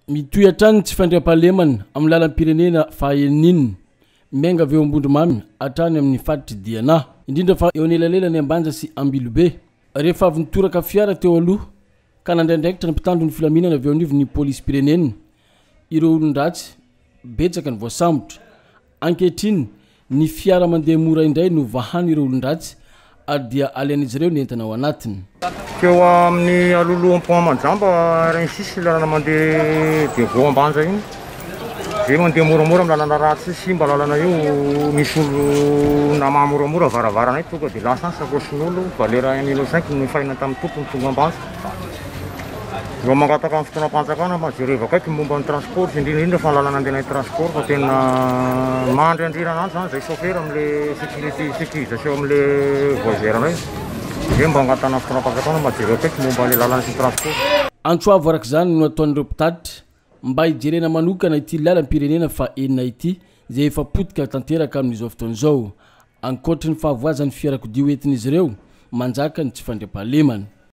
mitoy atrany tsy fandriam-pahalemana amin'ny lalam-pirenena fahaenina menga aveo ambondromamy atrany amin'ny faritry Diana indrindra fa eo anelalela ny Ambanja sy Ambilobe rehefa avy nitoraka fiara teo aloha ka nandraindraikitra ny mpitandro ny filaminana aveo anivo ny polisy pirenena ireo olon-dratsy betsaka ny voasambotra ankehitriny ny fiara mandeha mora indray no vahany ireo olon-dratsy ary dia alian'izy ireo ny entana ao anatiny. Teo amin'ny alolohan'ny pont Manjamba regny sisy lalana mandeha Devaux Ambanja igny. Zay mandeha moramora amin'ny lalana ratsy simba lalana io misy olo nama moramora varavaranay tonga dia lasa sakosin'olo valera 1,5 no faina tamin'ny tompony tonga Ambanja. Eo mangataka amin'ny fotoanam-panjakana jereva kaiky momba ny transport indrindra fa lalana andehanay transport fa tena mandry andrirana anzy zany zay chauffeur amin'le sécurisation amin'le voyageuranay. Zay mba angatana fotoanam-panjakana jereva kaiky momba le lalana sy transport. Antsoavo araka zany no ataon'ireo mpitatitra mba hijerena manokana ity lalam-pirenena fa enina ity zay efa potika tanteraka amin'izao fotoan'izao ankoatry ny fahavoazan'ny fiarakodia entin'izy ireo manjaka ny tsy fandriam-pahalemana.